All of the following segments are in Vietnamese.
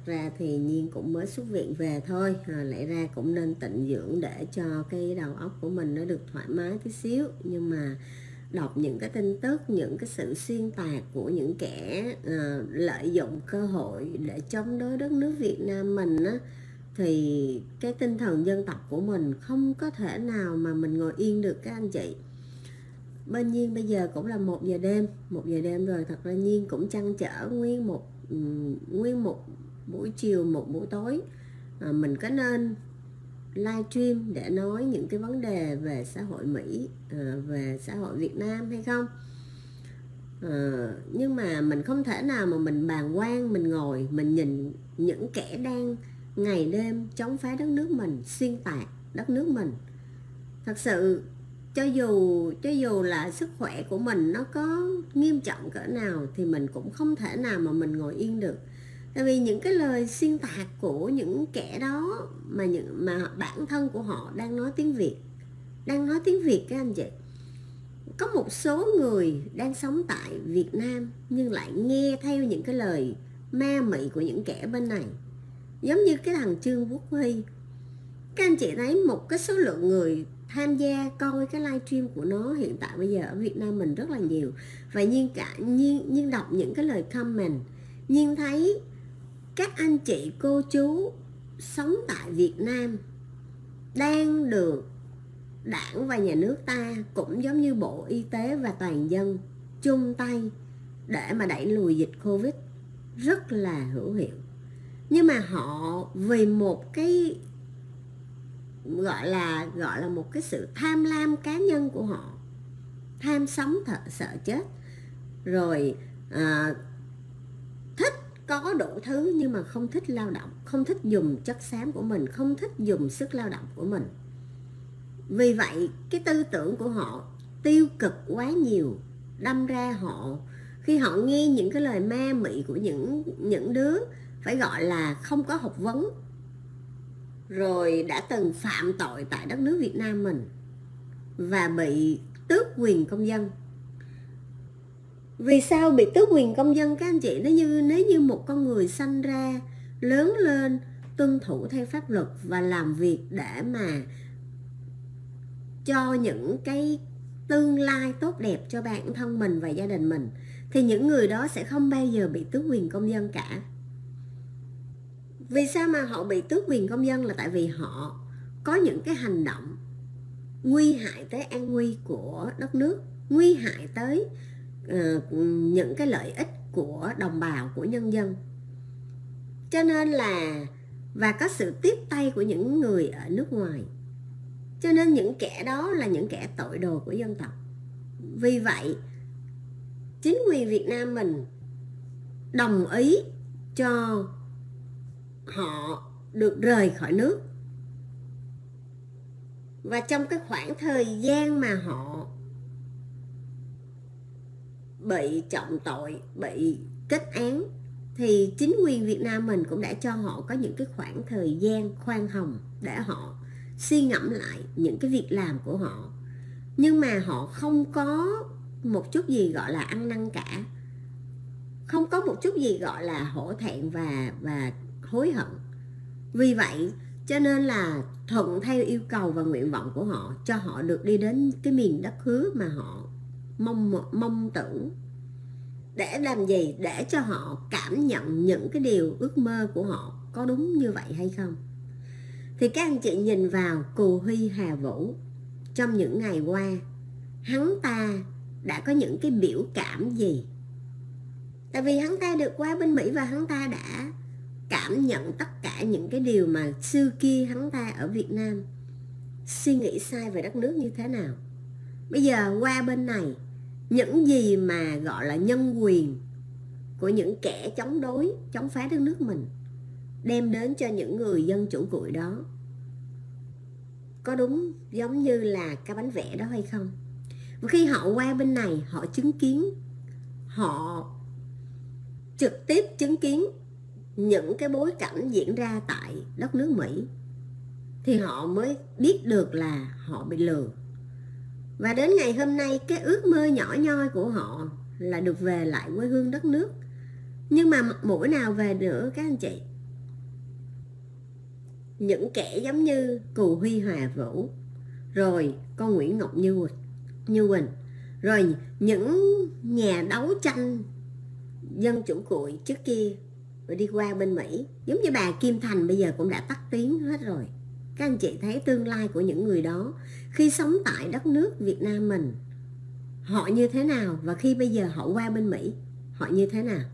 ra thì Nhiên cũng mới xuất viện về thôi, lẽ ra cũng nên tịnh dưỡng để cho cái đầu óc của mình nó được thoải mái tí xíu. Nhưng mà đọc những cái tin tức, những cái sự xuyên tạc của những kẻ lợi dụng cơ hội để chống đối đất nước Việt Nam mình á, thì cái tinh thần dân tộc của mình không có thể nào mà mình ngồi yên được các anh chị. Bên Nhiên bây giờ cũng là 1 giờ đêm rồi. Thật ra Nhiên cũng trăn trở nguyên một buổi chiều, một buổi tối, mình có nên livestream để nói những cái vấn đề về xã hội Mỹ, về xã hội Việt Nam hay không. Nhưng mà mình không thể nào mà mình bàng quan, mình ngồi mình nhìn những kẻ đang ngày đêm chống phá đất nước mình, xuyên tạc đất nước mình. Thật sự cho dù là sức khỏe của mình nó có nghiêm trọng cỡ nào thì mình cũng không thể nào mà mình ngồi yên được. Tại vì những cái lời xuyên tạc của những kẻ đó mà bản thân của họ đang nói tiếng Việt các anh chị. Có một số người đang sống tại Việt Nam nhưng lại nghe theo những cái lời ma mị của những kẻ bên này. Giống như cái thằng Trương Quốc Huy, các anh chị thấy một cái số lượng người tham gia coi cái livestream của nó hiện tại bây giờ ở Việt Nam mình rất là nhiều. Và Nhiên đọc những cái lời comment, Nhiên thấy các anh chị cô chú sống tại Việt Nam đang được Đảng và nhà nước ta cũng giống như Bộ Y tế và toàn dân chung tay để mà đẩy lùi dịch Covid rất là hữu hiệu. Nhưng mà họ vì một cái gọi là một cái sự tham lam cá nhân của họ, tham sống sợ chết, rồi thích có đủ thứ nhưng mà không thích lao động, không thích dùng chất xám của mình, không thích dùng sức lao động của mình. Vì vậy cái tư tưởng của họ tiêu cực quá nhiều, đâm ra họ khi họ nghe những cái lời ma mị của những đứa phải gọi là không có học vấn, rồi đã từng phạm tội tại đất nước Việt Nam mình và bị tước quyền công dân. Vì sao bị tước quyền công dân các anh chị? Nếu như một con người sanh ra, lớn lên, tuân thủ theo pháp luật và làm việc để mà cho những cái tương lai tốt đẹp cho bản thân mình và gia đình mình, thì những người đó sẽ không bao giờ bị tước quyền công dân cả. Vì sao mà họ bị tước quyền công dân? Là tại vì họ có những cái hành động nguy hại tới an nguy của đất nước, nguy hại tới những cái lợi ích của đồng bào, của nhân dân. Cho nên là, và có sự tiếp tay của những người ở nước ngoài. Cho nên những kẻ đó là những kẻ tội đồ của dân tộc. Vì vậy chính quyền Việt Nam mình đồng ý cho họ được rời khỏi nước. Và trong cái khoảng thời gian mà họ bị trọng tội, bị kết án, thì chính quyền Việt Nam mình cũng đã cho họ có những cái khoảng thời gian khoan hồng để họ suy ngẫm lại những cái việc làm của họ. Nhưng mà họ không có một chút gì gọi là ăn năn cả, không có một chút gì gọi là hổ thẹn và hối hận. Vì vậy cho nên là thuận theo yêu cầu và nguyện vọng của họ, cho họ được đi đến cái miền đất hứa mà họ mong tưởng. Để làm gì? Để cho họ cảm nhận những cái điều ước mơ của họ có đúng như vậy hay không. Thì các anh chị nhìn vào Cù Huy Hà Vũ trong những ngày qua, hắn ta đã có những cái biểu cảm gì? Tại vì hắn ta được qua bên Mỹ và hắn ta đã cảm nhận tất cả những cái điều mà xưa kia hắn ta ở Việt Nam suy nghĩ sai về đất nước như thế nào. Bây giờ qua bên này, những gì mà gọi là nhân quyền của những kẻ chống đối, chống phá đất nước mình đem đến cho những người dân chủ cuội đó, có đúng giống như là cái bánh vẽ đó hay không? Và khi họ qua bên này, họ chứng kiến, họ trực tiếp chứng kiến những cái bối cảnh diễn ra tại đất nước Mỹ, thì họ mới biết được là họ bị lừa. Và đến ngày hôm nay, cái ước mơ nhỏ nhoi của họ là được về lại quê hương đất nước. Nhưng mà mặt mũi nào về nữa các anh chị? những kẻ giống như Cù Huy Hòa Vũ, rồi con Nguyễn Ngọc Như Quỳnh, rồi những nhà đấu tranh dân chủ cuội trước kia rồi đi qua bên Mỹ, giống như bà Kim Thành bây giờ cũng đã tắt tiếng hết rồi. Các anh chị thấy tương lai của những người đó khi sống tại đất nước Việt Nam mình họ như thế nào, và khi bây giờ họ qua bên Mỹ họ như thế nào.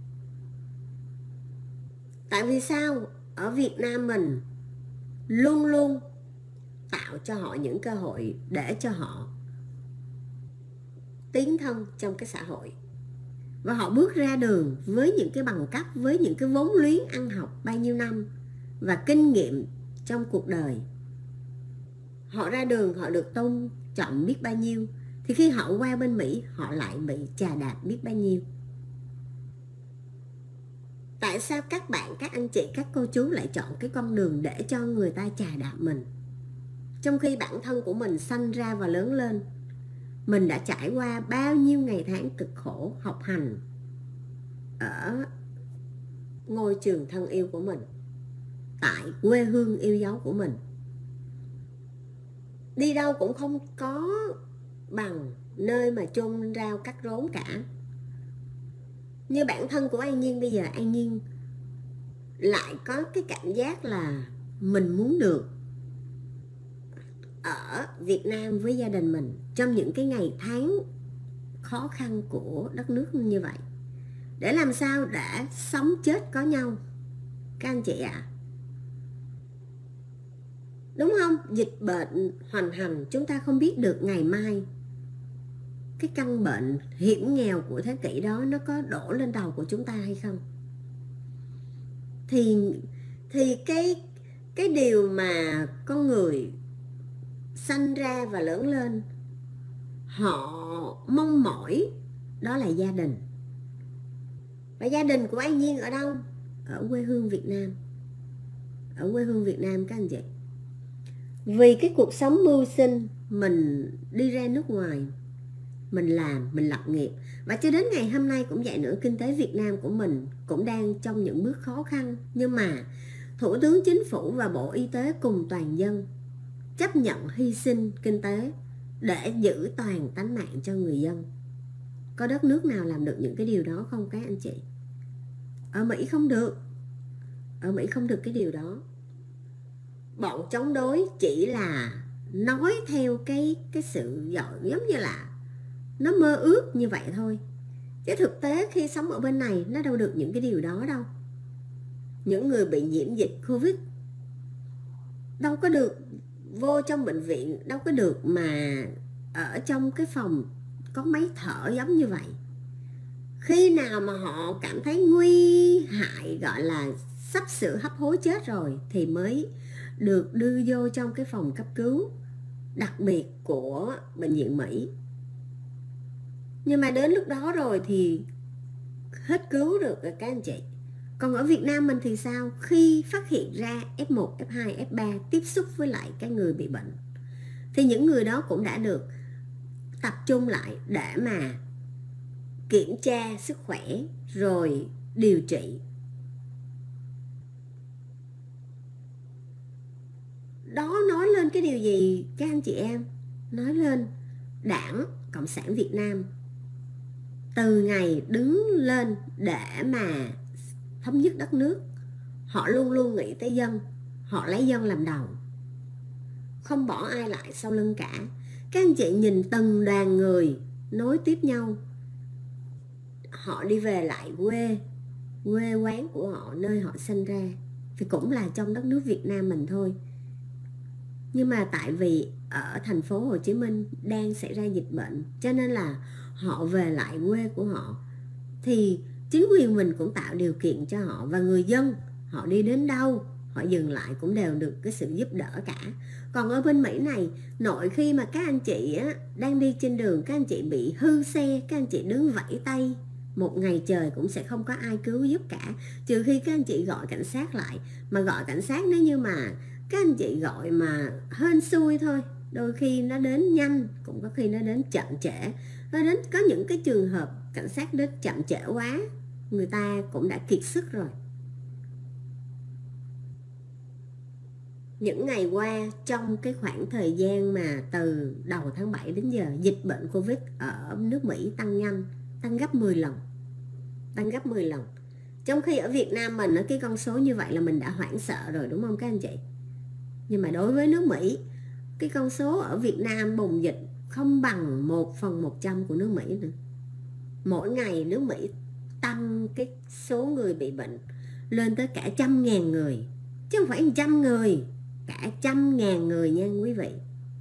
Tại vì sao ở Việt Nam mình luôn luôn tạo cho họ những cơ hội để cho họ tiến thân trong cái xã hội, và họ bước ra đường với những cái bằng cấp, với những cái vốn liếng ăn học bao nhiêu năm và kinh nghiệm trong cuộc đời. Họ ra đường họ được tôn trọng biết bao nhiêu, thì khi họ qua bên Mỹ họ lại bị chà đạp biết bao nhiêu. Tại sao các bạn, các anh chị, các cô chú lại chọn cái con đường để cho người ta chà đạp mình, trong khi bản thân của mình sanh ra và lớn lên, mình đã trải qua bao nhiêu ngày tháng cực khổ học hành ở ngôi trường thân yêu của mình, tại quê hương yêu dấu của mình. Đi đâu cũng không có bằng nơi mà chôn rau cắt rốn cả. Như bản thân của An Nhiên bây giờ, An Nhiên lại có cái cảm giác là mình muốn được ở Việt Nam với gia đình mình trong những cái ngày tháng khó khăn của đất nước như vậy, để làm sao để sống chết có nhau các anh chị ạ. Đúng không? Dịch bệnh hoành hành, chúng ta không biết được ngày mai cái căn bệnh hiểm nghèo của thế kỷ đó nó có đổ lên đầu của chúng ta hay không. Thì cái điều mà con người sanh ra và lớn lên họ mong mỏi đó là gia đình. Và gia đình của An Nhiên ở đâu? Ở quê hương Việt Nam. Ở quê hương Việt Nam các anh chị. Vì cái cuộc sống mưu sinh, mình đi ra nước ngoài, mình làm, mình lập nghiệp. Và cho đến ngày hôm nay cũng vậy nữa, kinh tế Việt Nam của mình cũng đang trong những bước khó khăn. Nhưng mà Thủ tướng Chính phủ và Bộ Y tế cùng toàn dân chấp nhận hy sinh kinh tế để giữ toàn tánh mạng cho người dân. Có đất nước nào làm được những cái điều đó không các anh chị? Ở Mỹ không được. Ở Mỹ không được cái điều đó. Bọn chống đối chỉ là nói theo cái sự giống như là nó mơ ước như vậy thôi. Chứ thực tế khi sống ở bên này nó đâu được những cái điều đó đâu. Những người bị nhiễm dịch Covid đâu có được vô trong bệnh viện, đâu có được mà ở trong cái phòng có máy thở giống như vậy. Khi nào mà họ cảm thấy nguy hại, gọi là sắp sửa hấp hối chết rồi, thì mới được đưa vô trong cái phòng cấp cứu đặc biệt của bệnh viện Mỹ. Nhưng mà đến lúc đó rồi thì hết cứu được rồi các anh chị. Còn ở Việt Nam mình thì sao? Khi phát hiện ra F1, F2, F3 tiếp xúc với lại cái người bị bệnh, thì những người đó cũng đã được tập trung lại để mà kiểm tra sức khỏe rồi điều trị. Đó nói lên cái điều gì các anh chị em? Nói lên Đảng Cộng sản Việt Nam từ ngày đứng lên để mà thống nhất đất nước, họ luôn luôn nghĩ tới dân, họ lấy dân làm đầu, không bỏ ai lại sau lưng cả. Các anh chị nhìn từng đoàn người nối tiếp nhau, họ đi về lại quê quán của họ, nơi họ sinh ra, thì cũng là trong đất nước Việt Nam mình thôi. Nhưng mà tại vì ở thành phố Hồ Chí Minh đang xảy ra dịch bệnh, cho nên là họ về lại quê của họ. Thì chính quyền mình cũng tạo điều kiện cho họ, và người dân họ đi đến đâu họ dừng lại cũng đều được cái sự giúp đỡ cả. Còn ở bên Mỹ này, nội khi mà các anh chị á, đang đi trên đường, các anh chị bị hư xe, các anh chị đứng vẫy tay một ngày trời cũng sẽ không có ai cứu giúp cả, trừ khi các anh chị gọi cảnh sát lại. Mà gọi cảnh sát nếu như mà các anh chị gọi mà hên xui thôi, đôi khi nó đến nhanh, cũng có khi nó đến chậm trễ. Nó đến có những cái trường hợp cảnh sát đến chậm trễ quá, người ta cũng đã kiệt sức rồi. những ngày qua, trong cái khoảng thời gian mà từ đầu tháng 7 đến giờ, dịch bệnh Covid ở nước Mỹ tăng nhanh, tăng gấp 10 lần. Trong khi ở Việt Nam mình, cái con số như vậy là mình đã hoảng sợ rồi, đúng không các anh chị? Nhưng mà đối với nước Mỹ, cái con số ở Việt Nam bùng dịch không bằng 1/100 của nước Mỹ nữa. Mỗi ngày nước Mỹ tăng cái số người bị bệnh lên tới cả 100.000 người, chứ không phải 100 người, cả 100.000 người nha quý vị.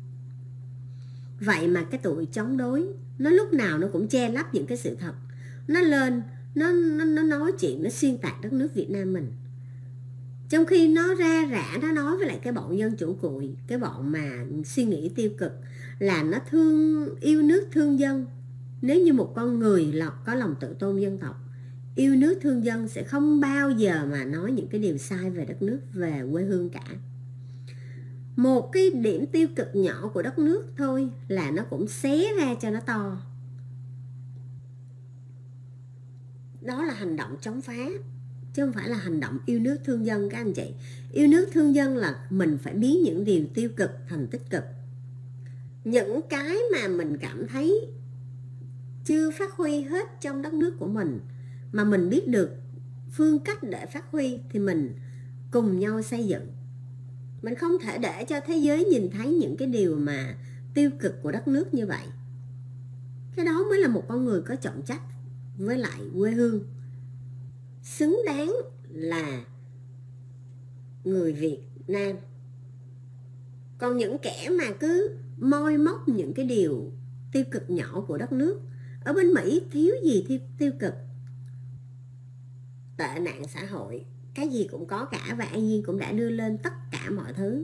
Vậy mà cái tụi chống đối nó lúc nào nó cũng che lấp những cái sự thật. Nó lên, nó nói chuyện, nó xuyên tạc đất nước Việt Nam mình. Trong khi nó ra rã, nó nói với lại cái bọn dân chủ cụi, cái bọn mà suy nghĩ tiêu cực, là nó yêu nước thương dân. Nếu như một con người có lòng tự tôn dân tộc, yêu nước thương dân, sẽ không bao giờ mà nói những cái điều sai về đất nước, về quê hương cả. Một cái điểm tiêu cực nhỏ của đất nước thôi là nó cũng xé ra cho nó to. Đó là hành động chống phá, chứ không phải là hành động yêu nước thương dân các anh chị. Yêu nước thương dân là mình phải biến những điều tiêu cực thành tích cực. Những cái mà mình cảm thấy chưa phát huy hết trong đất nước của mình, mà mình biết được phương cách để phát huy, thì mình cùng nhau xây dựng. Mình không thể để cho thế giới nhìn thấy những cái điều mà tiêu cực của đất nước như vậy. Cái đó mới là một con người có trọng trách với lại quê hương, xứng đáng là người Việt Nam. Còn những kẻ mà cứ moi móc những cái điều tiêu cực nhỏ của đất nước, ở bên Mỹ thiếu gì tiêu cực. Tệ nạn xã hội, cái gì cũng có cả, và An Nhiên cũng đã đưa lên tất cả mọi thứ.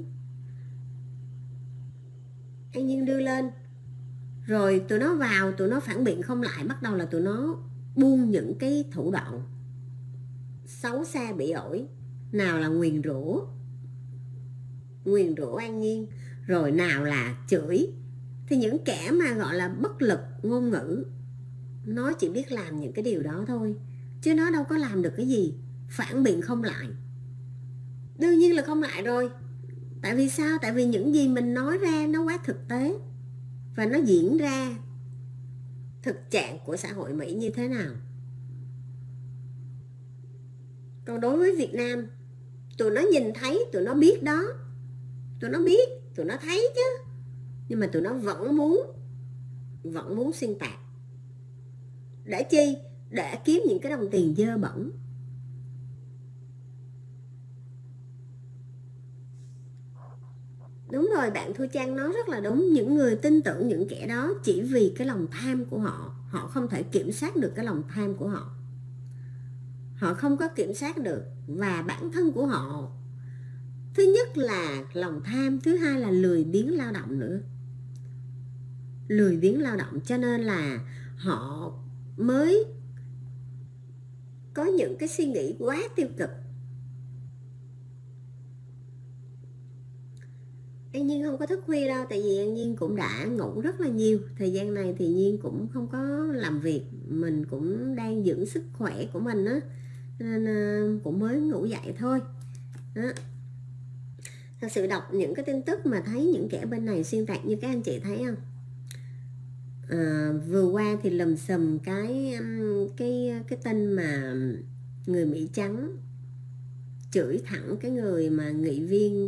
An Nhiên đưa lên rồi tụi nó vào, tụi nó phản biện không lại, bắt đầu là tụi nó buông những cái thủ đoạn xấu xa bị ổi. Nào là nguyền rủa An Nhiên, rồi nào là chửi. Thì những kẻ mà gọi là bất lực ngôn ngữ, nó chỉ biết làm những cái điều đó thôi, chứ nó đâu có làm được cái gì. Phản biện không lại, đương nhiên là không lại rồi. Tại vì sao? Tại vì những gì mình nói ra nó quá thực tế, và nó diễn ra thực trạng của xã hội Mỹ như thế nào. Còn đối với Việt Nam, tụi nó nhìn thấy, tụi nó biết đó. Tụi nó biết, tụi nó thấy chứ. Nhưng mà tụi nó vẫn muốn xuyên tạc. Để chi? Để kiếm những cái đồng tiền dơ bẩn. Đúng rồi, bạn Thu Trang nói rất là đúng. Những người tin tưởng những kẻ đó chỉ vì cái lòng tham của họ. Họ không thể kiểm soát được cái lòng tham của họ. Họ không có kiểm soát được. Và bản thân của họ, thứ nhất là lòng tham, thứ hai là lười biếng lao động nữa. Lười biếng lao động, cho nên là họ mới có những cái suy nghĩ quá tiêu cực. An Nhiên không có thức khuya đâu, tại vì An Nhiên cũng đã ngủ rất là nhiều. Thời gian này thì Nhiên cũng không có làm việc, mình cũng đang dưỡng sức khỏe của mình á, nên cũng mới ngủ dậy thôi đó. Thật sự đọc những cái tin tức mà thấy những kẻ bên này xuyên tạc, như các anh chị thấy không? Vừa qua thì lùm xùm cái tin mà người Mỹ trắng chửi thẳng cái người mà nghị viên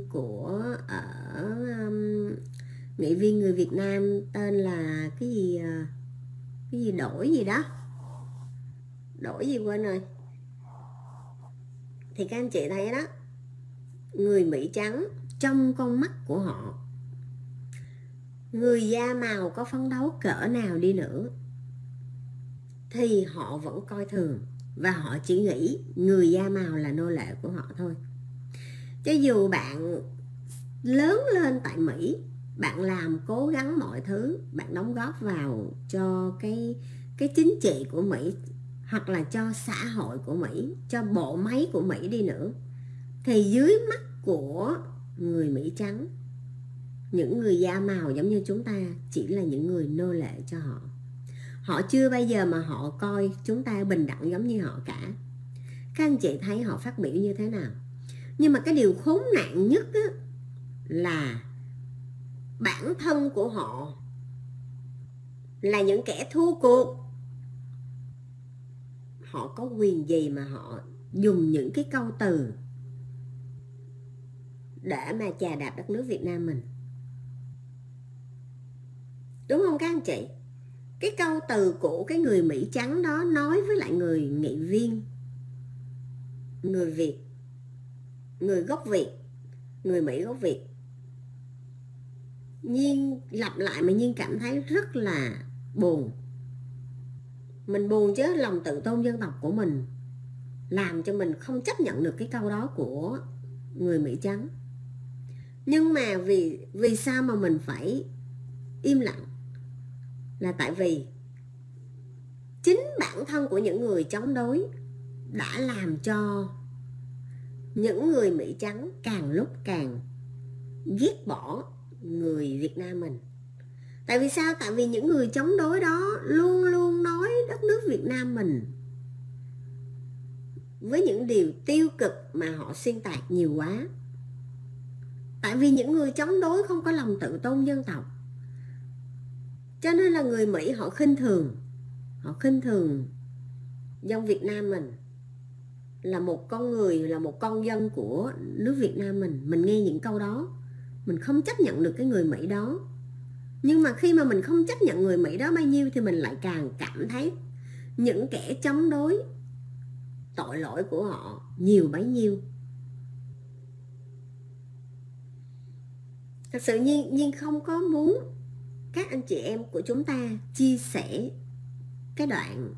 nghị viên người Việt Nam tên là cái gì đổi gì quên rồi. Thì các anh chị thấy đó, người Mỹ trắng trong con mắt của họ, người da màu có phấn đấu cỡ nào đi nữa thì họ vẫn coi thường, và họ chỉ nghĩ người da màu là nô lệ của họ thôi. Cho dù bạn lớn lên tại Mỹ, bạn làm cố gắng mọi thứ, bạn đóng góp vào cho cái chính trị của Mỹ, hoặc là cho xã hội của Mỹ, cho bộ máy của Mỹ đi nữa, thì dưới mắt của người Mỹ trắng, những người da màu giống như chúng ta chỉ là những người nô lệ cho họ. Họ chưa bao giờ mà họ coi chúng ta bình đẳng giống như họ cả. Các anh chị thấy họ phát biểu như thế nào. Nhưng mà cái điều khốn nạn nhất á, là bản thân của họ là những kẻ thua cuộc. Họ có quyền gì mà họ dùng những cái câu từ để mà chà đạp đất nước Việt Nam mình? Đúng không các anh chị? Cái câu từ của cái người Mỹ trắng đó nói với lại người nghị viên, người Việt, người gốc Việt, người Mỹ gốc Việt, Nhiên lặp lại mà Nhiên cảm thấy rất là buồn. Mình buồn chứ lòng tự tôn dân tộc của mình làm cho mình không chấp nhận được cái câu đó của người Mỹ trắng. Nhưng mà vì sao mà mình phải im lặng? Là tại vì chính bản thân của những người chống đối đã làm cho những người Mỹ trắng càng lúc càng ghét bỏ người Việt Nam mình. Tại vì sao? Tại vì những người chống đối đó luôn luôn nói đất nước Việt Nam mình với những điều tiêu cực mà họ xuyên tạc nhiều quá. Tại vì những người chống đối không có lòng tự tôn dân tộc, cho nên là người Mỹ họ khinh thường dân Việt Nam mình là một con người, là một con dân của nước Việt Nam mình. Mình nghe những câu đó mình không chấp nhận được cái người Mỹ đó. Nhưng mà khi mà mình không chấp nhận người Mỹ đó bao nhiêu thì mình lại càng cảm thấy những kẻ chống đối tội lỗi của họ nhiều bấy nhiêu. Thật sự Nhiên không có muốn các anh chị em của chúng ta chia sẻ cái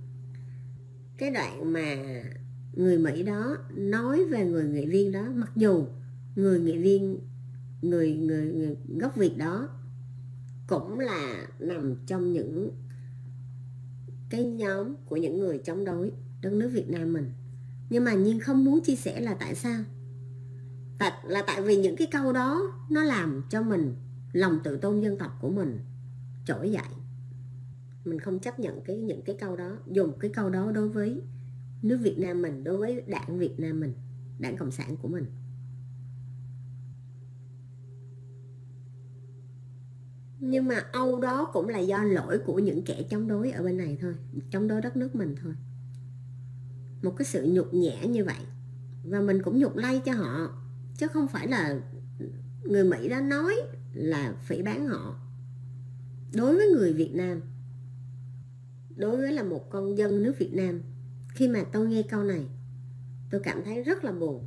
đoạn mà người Mỹ đó nói về người nghị viên đó. Mặc dù người nghị viên, người gốc Việt đó cũng là nằm trong những cái nhóm của những người chống đối đất nước Việt Nam mình. Nhưng mà Nhiên không muốn chia sẻ là tại sao. Là tại vì những cái câu đó nó làm cho mình, lòng tự tôn dân tộc của mình trỗi dậy. Mình không chấp nhận những cái câu đó, dùng cái câu đó đối với nước Việt Nam mình, đối với đảng Việt Nam mình, đảng Cộng sản của mình. Nhưng mà âu đó cũng là do lỗi của những kẻ chống đối ở bên này thôi, chống đối đất nước mình thôi. Một cái sự nhục nhã như vậy, và mình cũng nhục lây cho họ, chứ không phải là người Mỹ đó nói là phỉ báng họ. Đối với người Việt Nam, đối với là một con dân nước Việt Nam, khi mà tôi nghe câu này tôi cảm thấy rất là buồn.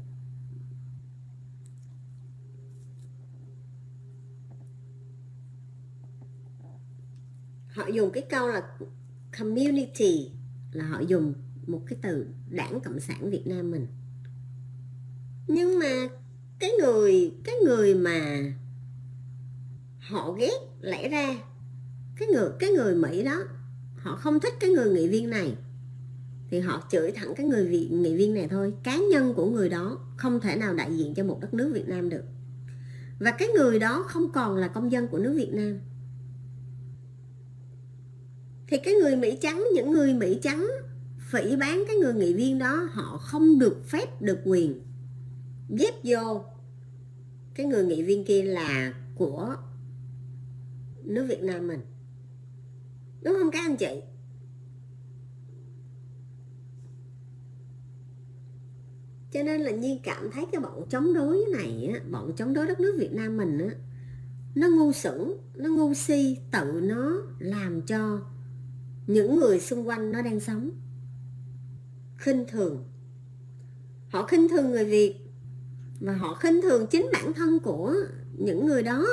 Họ dùng cái câu là community, là họ dùng một cái từ đảng Cộng sản Việt Nam mình. Nhưng mà cái người mà họ ghét, lẽ ra cái người Mỹ đó họ không thích cái người nghị viên này thì họ chửi thẳng cái người nghị viên này thôi. Cá nhân của người đó không thể nào đại diện cho một đất nước Việt Nam được, và cái người đó không còn là công dân của nước Việt Nam. Thì cái người Mỹ trắng, những người Mỹ trắng phỉ báng cái người nghị viên đó, họ không được phép, được quyền dép vô cái người nghị viên kia là của nước Việt Nam mình. Đúng không các anh chị? Cho nên là Nhiên cảm thấy cái bọn chống đối này á, bọn chống đối đất nước Việt Nam mình á, nó ngu xuẩn, nó ngu si, tự nó làm cho những người xung quanh nó đang sống khinh thường. Họ khinh thường người Việt, và họ khinh thường chính bản thân của những người đó.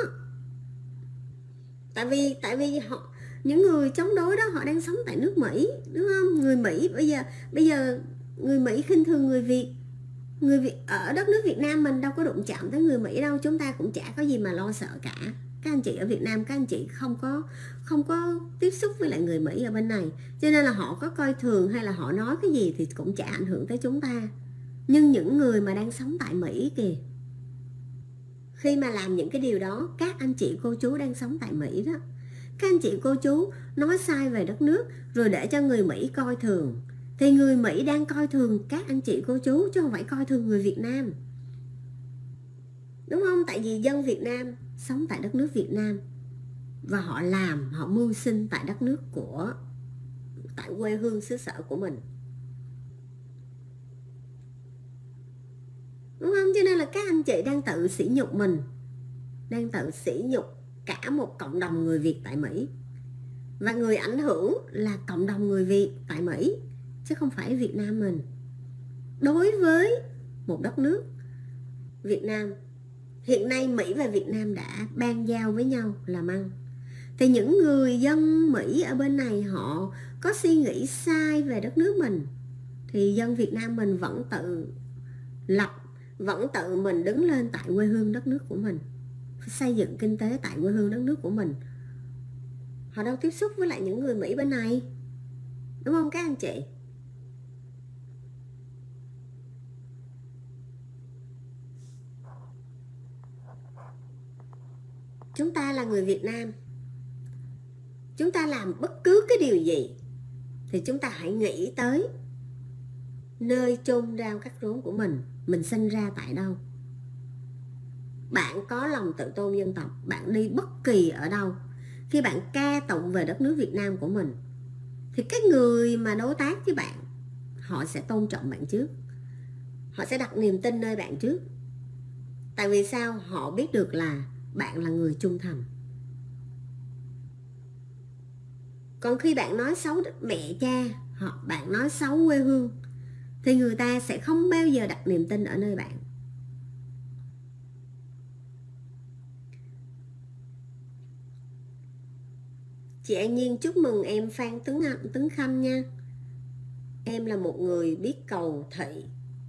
Tại vì họ, những người chống đối đó họ đang sống tại nước Mỹ, đúng không? Người Mỹ bây giờ người Mỹ khinh thường người Việt. Người Việt ở đất nước Việt Nam mình đâu có đụng chạm tới người Mỹ đâu, chúng ta cũng chả có gì mà lo sợ cả. Các anh chị ở Việt Nam, các anh chị không có tiếp xúc với lại người Mỹ ở bên này, cho nên là họ có coi thường hay là họ nói cái gì thì cũng chả ảnh hưởng tới chúng ta. Nhưng những người mà đang sống tại Mỹ kìa, khi mà làm những cái điều đó, các anh chị cô chú đang sống tại Mỹ đó, các anh chị cô chú nói sai về đất nước rồi để cho người Mỹ coi thường, thì người Mỹ đang coi thường các anh chị cô chú chứ không phải coi thường người Việt Nam. đúng không? Tại vì dân Việt Nam sống tại đất nước Việt Nam và họ mưu sinh tại đất nước tại quê hương xứ sở của mình, đúng không? Cho nên là các anh chị đang tự sỉ nhục mình, đang tự sỉ nhục cả một cộng đồng người Việt tại Mỹ, và người ảnh hưởng là cộng đồng người Việt tại Mỹ chứ không phải Việt Nam mình. Đối với một đất nước Việt Nam, hiện nay Mỹ và Việt Nam đã ban giao với nhau làm ăn, thì những người dân Mỹ ở bên này họ có suy nghĩ sai về đất nước mình, thì dân Việt Nam mình vẫn tự mình đứng lên tại quê hương đất nước của mình, xây dựng kinh tế tại quê hương đất nước của mình. Họ đâu tiếp xúc với lại những người Mỹ bên này, đúng không các anh chị? Chúng ta là người Việt Nam, chúng ta làm bất cứ cái điều gì thì chúng ta hãy nghĩ tới nơi chôn rau cắt rốn của mình sinh ra tại đâu. Bạn có lòng tự tôn dân tộc, bạn đi bất kỳ ở đâu, khi bạn ca tụng về đất nước Việt Nam của mình, thì cái người mà đối tác với bạn, họ sẽ tôn trọng bạn trước, họ sẽ đặt niềm tin nơi bạn trước. Tại vì sao? Họ biết được là bạn là người trung thành. Còn khi bạn nói xấu mẹ cha, bạn nói xấu quê hương, thì người ta sẽ không bao giờ đặt niềm tin ở nơi bạn. Chị An Nhiên chúc mừng em Phan Tuấn Khanh nha. Em là một người biết cầu thị,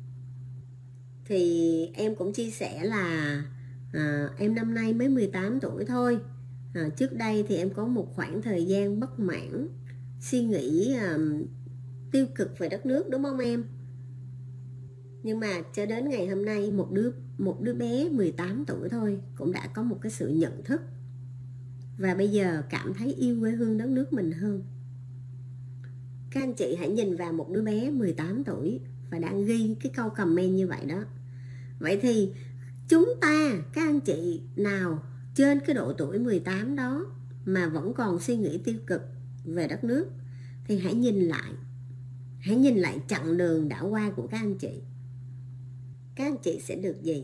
thì em cũng chia sẻ là em năm nay mới 18 tuổi thôi. Trước đây thì em có một khoảng thời gian bất mãn, suy nghĩ tiêu cực về đất nước, đúng không em? Nhưng mà cho đến ngày hôm nay, một đứa bé 18 tuổi thôi cũng đã có một cái sự nhận thức, và bây giờ cảm thấy yêu quê hương đất nước mình hơn. Các anh chị hãy nhìn vào một đứa bé 18 tuổi và đang ghi cái câu comment như vậy đó. Vậy thì chúng ta, các anh chị nào trên cái độ tuổi 18 đó mà vẫn còn suy nghĩ tiêu cực về đất nước, thì hãy nhìn lại chặng đường đã qua của các anh chị. Các anh chị sẽ được gì?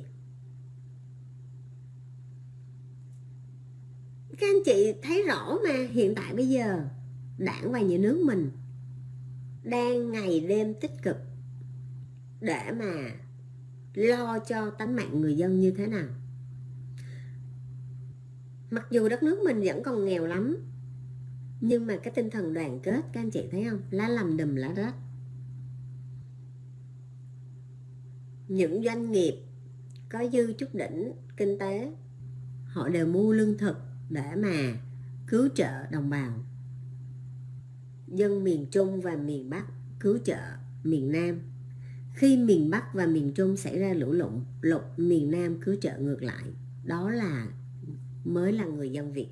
Các anh chị thấy rõ mà, hiện tại bây giờ Đảng và Nhà nước mình đang ngày đêm tích cực để mà lo cho tánh mạng người dân như thế nào. Mặc dù đất nước mình vẫn còn nghèo lắm, nhưng mà cái tinh thần đoàn kết, các anh chị thấy không? Lá lầm đùm lá rách. Những doanh nghiệp có dư chút đỉnh kinh tế, họ đều mua lương thực để mà cứu trợ đồng bào. Dân miền Trung và miền Bắc cứu trợ miền Nam. Khi miền Bắc và miền Trung xảy ra lũ lụt, miền Nam cứu trợ ngược lại. Đó mới là người dân Việt.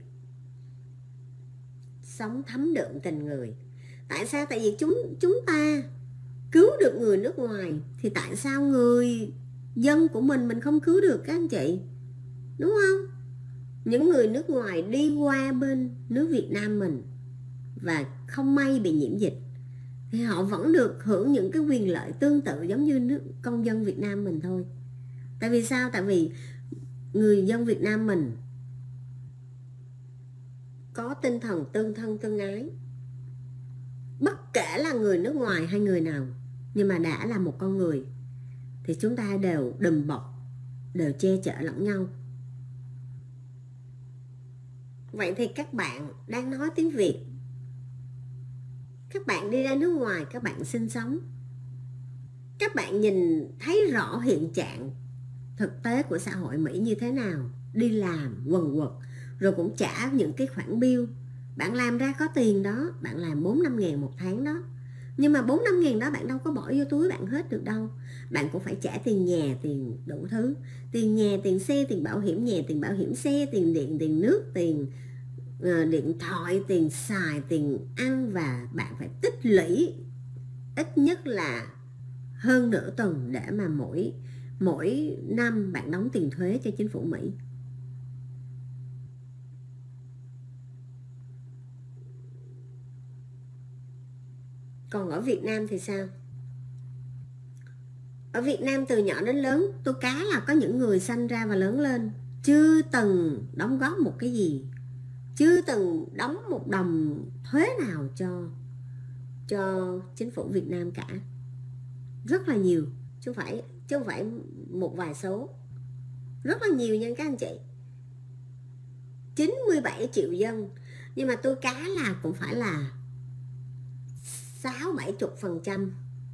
Sống thấm đượm tình người. Tại sao? Tại vì chúng ta cứu được người nước ngoài, thì tại sao người dân của mình không cứu được các anh chị? Đúng không? Những người nước ngoài đi qua bên nước Việt Nam mình và không may bị nhiễm dịch, thì họ vẫn được hưởng những cái quyền lợi tương tự giống như công dân Việt Nam mình thôi. Tại vì sao? Tại vì người dân Việt Nam mình có tinh thần tương thân tương ái. Bất kể là người nước ngoài hay người nào, nhưng mà đã là một con người, thì chúng ta đều đùm bọc, đều che chở lẫn nhau. Vậy thì các bạn đang nói tiếng Việt, các bạn đi ra nước ngoài, các bạn sinh sống, các bạn nhìn thấy rõ hiện trạng thực tế của xã hội Mỹ như thế nào. Đi làm quần quật, rồi cũng trả những cái khoản bill. Bạn làm ra có tiền đó, bạn làm 4-5 ngàn một tháng đó, nhưng mà 4-5 ngàn đó bạn đâu có bỏ vô túi bạn hết được đâu. Bạn cũng phải trả tiền nhà, tiền đủ thứ. Tiền nhà, tiền xe, tiền bảo hiểm nhà, tiền bảo hiểm xe, tiền điện, tiền nước, tiền điện thoại, tiền xài, tiền ăn. Và bạn phải tích lũy ít nhất là hơn nửa tuần để mà mỗi năm bạn đóng tiền thuế cho chính phủ Mỹ. Còn ở Việt Nam thì sao? Ở Việt Nam từ nhỏ đến lớn, tôi cá là có những người sanh ra và lớn lên chưa từng đóng góp một cái gì, chưa từng đóng một đồng thuế nào cho chính phủ Việt Nam cả. Rất là nhiều, chứ không phải một vài số, rất là nhiều nha các anh chị. 97 triệu dân, nhưng mà tôi cá là cũng phải là 60-70%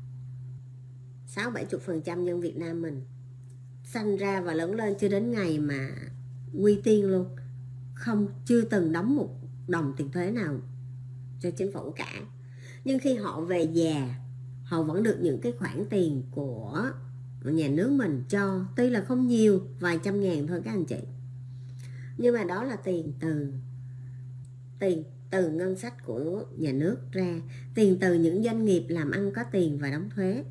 dân Việt Nam mình sanh ra và lớn lên chưa đến ngày mà quy tiên luôn, chưa từng đóng một đồng tiền thuế nào cho chính phủ cả. Nhưng khi họ về già, họ vẫn được những cái khoản tiền của nhà nước mình cho, tuy là không nhiều, vài trăm ngàn thôi các anh chị, nhưng mà đó là tiền từ ngân sách của nhà nước ra, tiền từ những doanh nghiệp làm ăn có tiền và đóng thuế.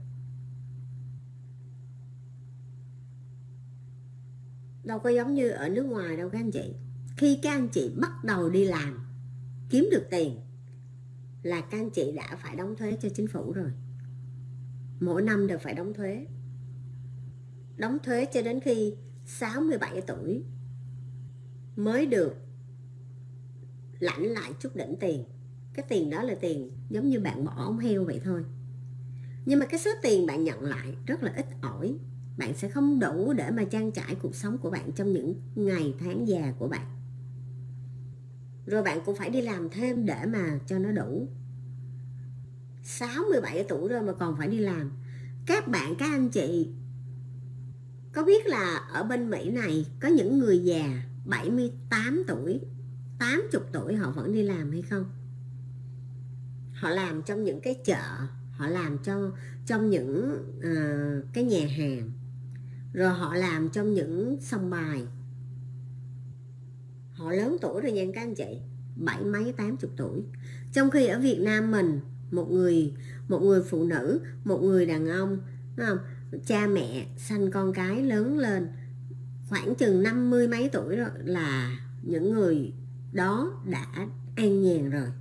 Đâu có giống như ở nước ngoài đâu các anh chị. Khi các anh chị bắt đầu đi làm, kiếm được tiền là các anh chị đã phải đóng thuế cho chính phủ rồi. Mỗi năm đều phải đóng thuế. Đóng thuế cho đến khi 67 tuổi mới được lãnh lại chút đỉnh tiền. Cái tiền đó là tiền giống như bạn bỏ ống heo vậy thôi. Nhưng mà cái số tiền bạn nhận lại rất là ít ỏi. Bạn sẽ không đủ để mà trang trải cuộc sống của bạn trong những ngày tháng già của bạn. Rồi bạn cũng phải đi làm thêm để mà cho nó đủ. 67 tuổi rồi mà còn phải đi làm. Các anh chị có biết là ở bên Mỹ này có những người già 78 tuổi, 80 tuổi họ vẫn đi làm hay không? Họ làm trong những cái chợ, họ làm trong những cái nhà hàng, rồi họ làm trong những sòng bài. Họ lớn tuổi rồi nha các anh chị, 70 mấy 80 tuổi. Trong khi ở Việt Nam mình, một người phụ nữ, một người đàn ông, đúng không? Cha mẹ sanh con cái lớn lên khoảng chừng 50 mấy tuổi rồi là những người đó đã an nhàn rồi.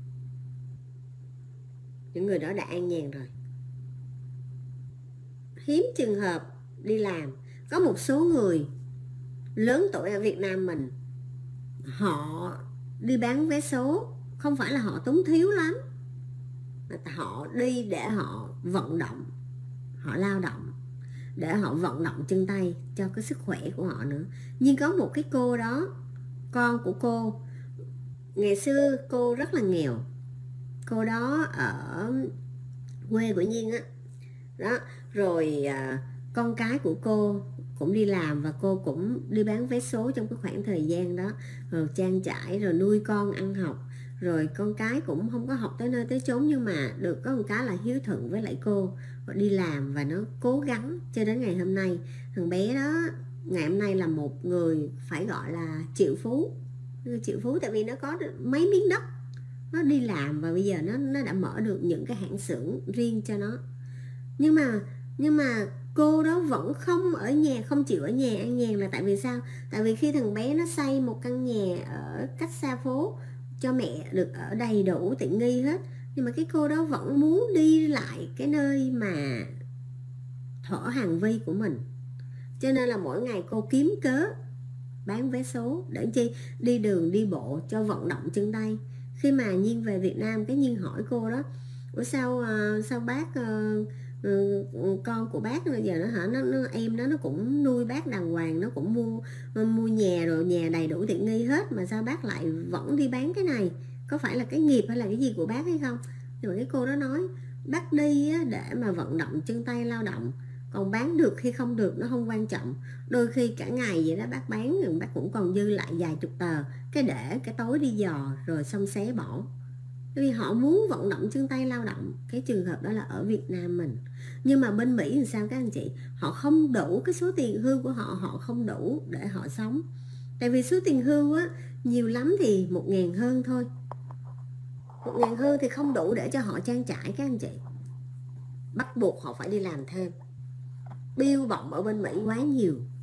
Những người đó đã an nhàn rồi. Hiếm trường hợp đi làm. Có một số người lớn tuổi ở Việt Nam mình, họ đi bán vé số, không phải là họ túng thiếu lắm, mà họ đi để họ vận động, họ lao động, để họ vận động chân tay cho cái sức khỏe của họ nữa. Nhưng có một cái cô đó, con của cô, ngày xưa cô rất là nghèo. Cô đó ở quê của Nhiên á đó. Rồi con cái của cô cũng đi làm và cô cũng đi bán vé số trong cái khoảng thời gian đó, rồi trang trải, rồi nuôi con ăn học. Rồi con cái cũng không có học tới nơi tới chốn, nhưng mà được có một cái là hiếu thuận với lại cô, đi làm và nó cố gắng cho đến ngày hôm nay. Thằng bé đó ngày hôm nay là một người phải gọi là triệu phú, tại vì nó có mấy miếng đất, nó đi làm và bây giờ nó đã mở được những cái hãng xưởng riêng cho nó. Nhưng mà cô đó vẫn không ở nhà, không chịu ở nhà ăn nhàn. Là tại vì sao? Tại vì khi thằng bé nó xây một căn nhà ở cách xa phố cho mẹ được ở đầy đủ tiện nghi hết, nhưng mà cái cô đó vẫn muốn đi lại cái nơi mà thỏa hàng vi của mình. Cho nên là mỗi ngày cô kiếm cớ bán vé số để chi? Đi đường đi bộ cho vận động chân tay. Khi mà Nhiên về Việt Nam, cái Nhiên hỏi cô đó: ủa sao bác con của bác bây giờ em nó cũng nuôi bác đàng hoàng, nó cũng mua nhà rồi, nhà đầy đủ tiện nghi hết, mà sao bác lại vẫn đi bán cái này? Có phải là cái nghiệp hay là cái gì của bác hay không? Nhưng mà cái cô đó nói bác đi để mà vận động chân tay lao động, còn bán được hay không được nó không quan trọng. Đôi khi cả ngày vậy đó bác bán, bác cũng còn dư lại vài chục tờ, cái để cái tối đi dò rồi xong xé bỏ. Vì họ muốn vận động chân tay lao động. Cái trường hợp đó là ở Việt Nam mình. Nhưng mà bên Mỹ thì sao các anh chị? Họ không đủ cái số tiền hưu của họ, họ không đủ để họ sống. Tại vì số tiền hưu á, nhiều lắm thì 1.000 hơn thôi. 1.000 hơn thì không đủ để cho họ trang trải các anh chị. Bắt buộc họ phải đi làm thêm. biêu vọng ở bên Mỹ quá nhiều.